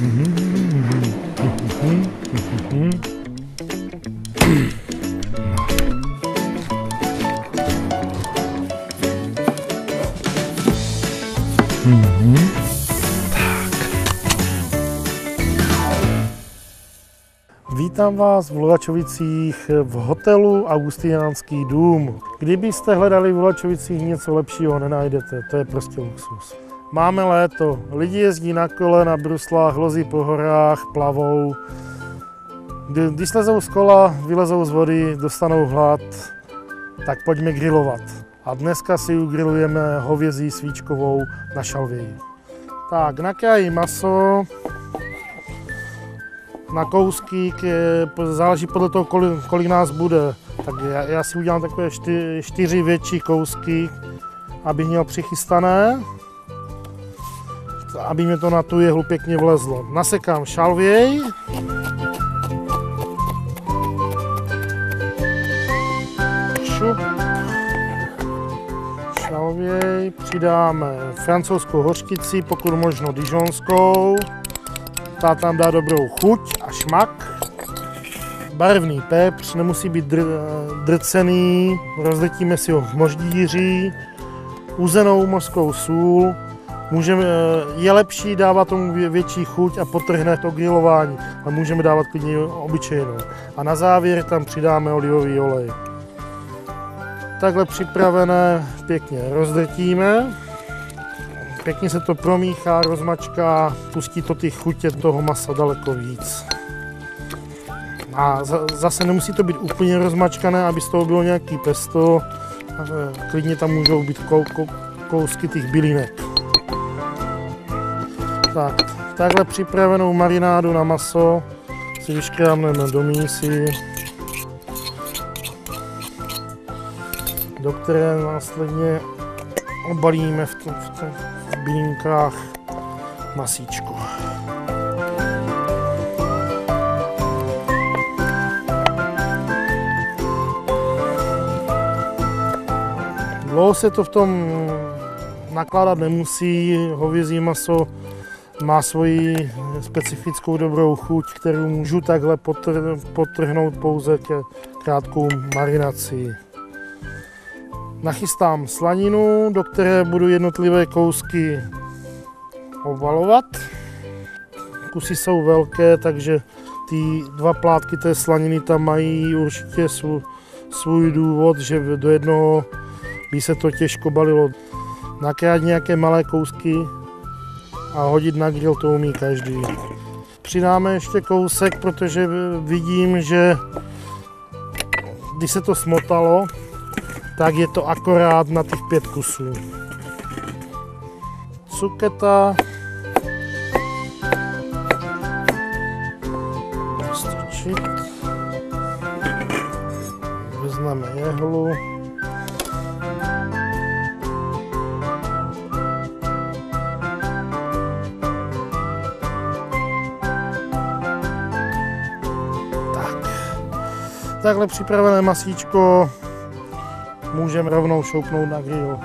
Vítám vás v Luhačovicích v hotelu Augustiniánský dům. Kdybyste hledali v Luhačovicích něco lepšího, nenajdete, to je prostě luxus. Máme léto, lidi jezdí na kole, na bruslách, lozí po horách, plavou. Když slezou z kola, vylezou z vody, dostanou hlad, tak pojďme grillovat. A dneska si ugrilujeme hovězí svíčkovou na šalvěji. Tak, nakrájím maso na kousky, záleží podle toho, kolik nás bude. Tak já si udělám takové 4 větší kousky, abych měl přichystané, aby mě to na tu jehlu pěkně vlezlo. Nasekám šalvěj. Šup. Šalvěj, přidáme francouzskou hořčici, pokud možno dijonskou. Ta tam dá dobrou chuť a šmak. Barevný pepř, nemusí být drcený, rozletíme si ho v moždíři. Uzenou mořskou sůl. Je lepší dávat tomu větší chuť a potrhne to grilování, a můžeme dávat klidně obyčejnou. A na závěr tam přidáme olivový olej. Takhle připravené pěkně rozdrtíme. Pěkně se to promíchá, rozmačká, pustí to ty chutě toho masa daleko víc. A zase nemusí to být úplně rozmačkané, aby z toho bylo nějaký pesto. Klidně tam můžou být kousky těch bylinek. Tak, takhle připravenou marinádu na maso si vyškrábneme do mísy, do které následně obalíme v bylinkách masíčko. Dlouho se to v tom nakládat nemusí, hovězí maso má svoji specifickou dobrou chuť, kterou můžu takhle potrhnout pouze krátkou marinací. Nachystám slaninu, do které budu jednotlivé kousky obalovat. Kusy jsou velké, takže ty 2 plátky té slaniny tam mají určitě svůj důvod, že do jednoho by se to těžko balilo. Nakrájet nějaké malé kousky a hodit na grill, to umí každý. Přidáme ještě kousek, protože vidím, že když se to smotalo, tak je to akorát na těch 5 kusů. Cuketa. Stočit. Vezmeme jehlu. Takhle připravené masíčko můžeme rovnou šoupnout na grill.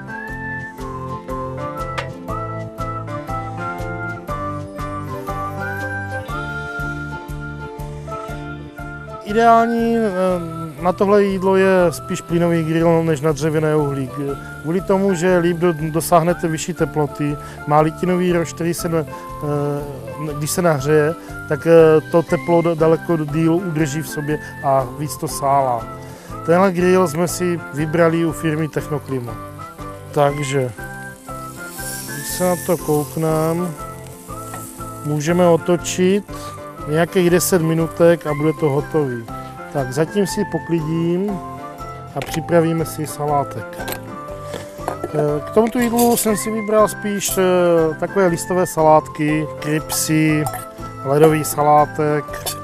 Ideální na tohle jídlo je spíš plynový grill než na dřevěné uhlí. Kvůli tomu, že líp dosáhnete vyšší teploty, má litinový rož, který se, když se nahřeje, tak to teplo daleko díl udrží v sobě a víc to sálá. Tenhle grill jsme si vybrali u firmy Technoklima. Takže, když se na to koukneme, můžeme otočit nějakých 10 minutek a bude to hotový. Tak zatím si poklidím a připravíme si salátek. K tomuto jídlu jsem si vybral spíš takové listové salátky, kripsy, ledový salátek,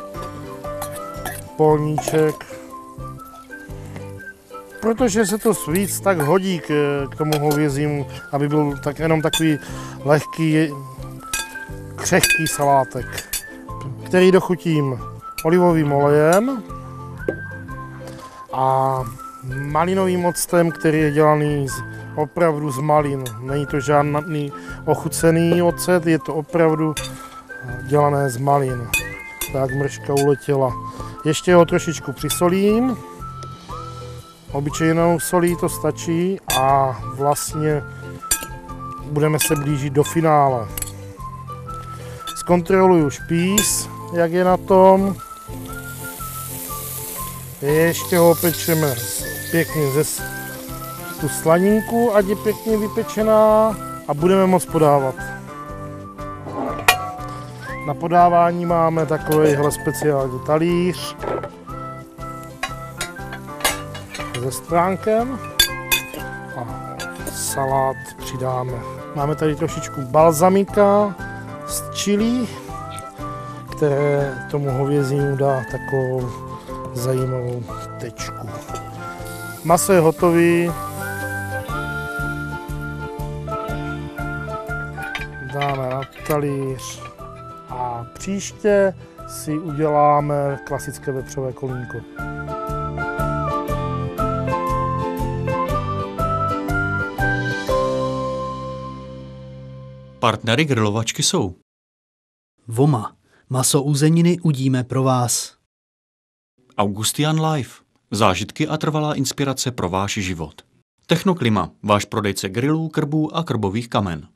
polníček. Protože se to víc tak hodí k tomu hovězímu, aby byl tak jenom takový lehký, křehký salátek, který dochutím olivovým olejem a malinovým octem, který je dělaný opravdu z malin. Není to žádný ochucený ocet, je to opravdu dělané z malin. Tak mrška uletěla. Ještě ho trošičku přisolím. Obyčejnou solí to stačí a vlastně budeme se blížit do finále. Zkontroluju špíz, jak je na tom. Ještě ho pečeme pěkně ze tu slaninku, ať je pěkně vypečená a budeme moct podávat. Na podávání máme takovýhle speciální talíř se stránkem a salát přidáme. Máme tady trošičku balzamika z chilí, které tomu hovězímu dá takovou zajímavou tečku. Maso je hotový. Dáme na talíř a příště si uděláme klasické vepřové kolínko. Partnery grilovačky jsou Voma. Maso uzeniny udíme pro vás. Augustian Life. Zážitky a trvalá inspirace pro váš život. Technoklima. Váš prodejce grilů, krbů a krbových kamen.